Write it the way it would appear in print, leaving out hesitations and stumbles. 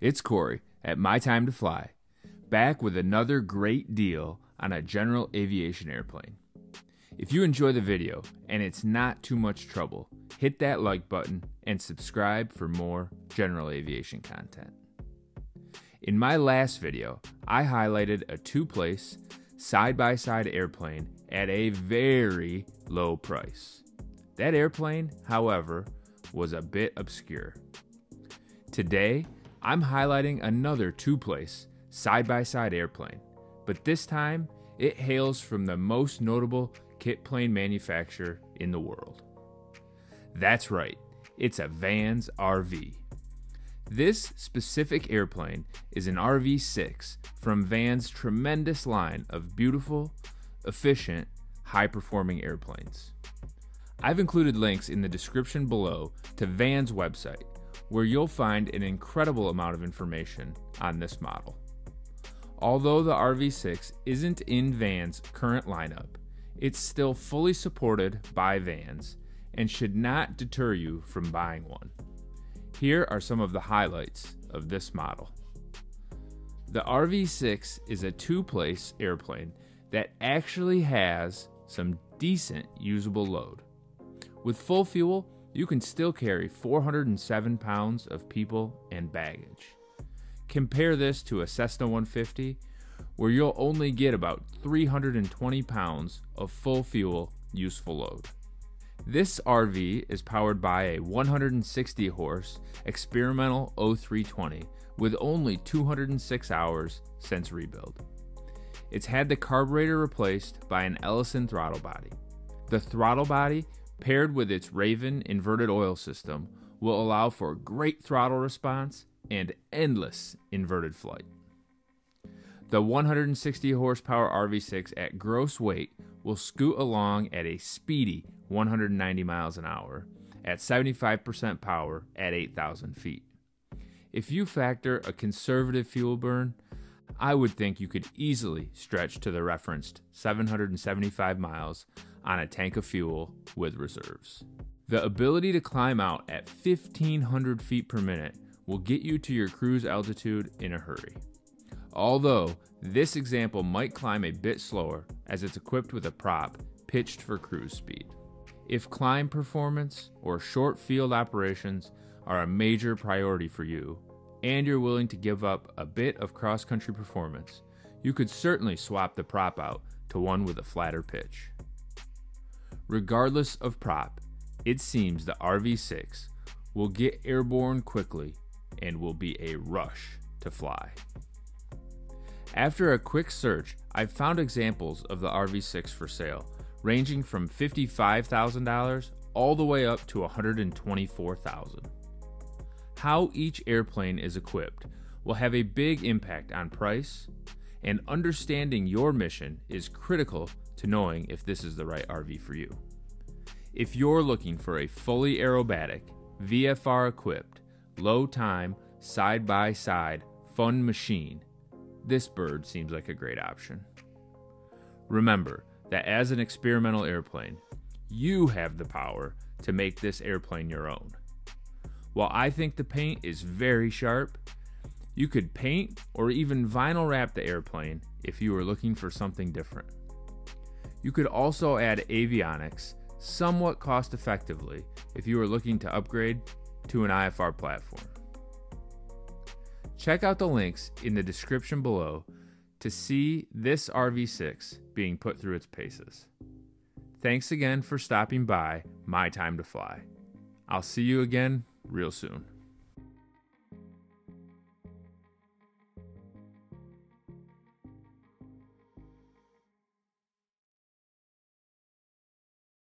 It's Corey at My Time to Fly, back with another great deal on a general aviation airplane. If you enjoy the video and it's not too much trouble, hit that like button and subscribe for more general aviation content. In my last video, I highlighted a two-place, side-by-side airplane at a very low price. That airplane, however, was a bit obscure. Today, I'm highlighting another two-place, side-by-side airplane, but this time it hails from the most notable kit plane manufacturer in the world. That's right, it's a Vans RV. This specific airplane is an RV-6 from Vans' tremendous line of beautiful, efficient, high-performing airplanes. I've included links in the description below to Vans' website, where you'll find an incredible amount of information on this model. Although the RV-6 isn't in Vans' current lineup, it's still fully supported by Vans and should not deter you from buying one. Here are some of the highlights of this model. The RV-6 is a two-place airplane that actually has some decent usable load. With full fuel, you can still carry 407 pounds of people and baggage. Compare this to a Cessna 150, where you'll only get about 320 pounds of full fuel useful load. This RV is powered by a 160 horse experimental 0320 with only 206 hours since rebuild. It's had the carburetor replaced by an Ellison throttle body. The throttle body, paired with its Raven inverted oil system, will allow for great throttle response and endless inverted flight. The 160 horsepower RV-6 at gross weight will scoot along at a speedy 190 miles an hour at 75% power at 8,000 feet. If you factor a conservative fuel burn, I would think you could easily stretch to the referenced 775 miles on a tank of fuel with reserves. The ability to climb out at 1,500 feet per minute will get you to your cruise altitude in a hurry. Although this example might climb a bit slower as it's equipped with a prop pitched for cruise speed. If climb performance or short field operations are a major priority for you, and you're willing to give up a bit of cross-country performance, you could certainly swap the prop out to one with a flatter pitch. Regardless of prop, it seems the RV-6 will get airborne quickly and will be a rush to fly. After a quick search, I've found examples of the RV-6 for sale, ranging from $55,000 all the way up to $124,000. How each airplane is equipped will have a big impact on price, and understanding your mission is critical to knowing if this is the right RV for you. If you're looking for a fully aerobatic, VFR equipped, low time, side-by-side, fun machine, this bird seems like a great option. Remember that as an experimental airplane, you have the power to make this airplane your own. While I think the paint is very sharp, you could paint or even vinyl wrap the airplane if you were looking for something different. You could also add avionics somewhat cost effectively if you were looking to upgrade to an IFR platform. Check out the links in the description below to see this RV-6 being put through its paces. Thanks again for stopping by My Time to Fly. I'll see you again real soon.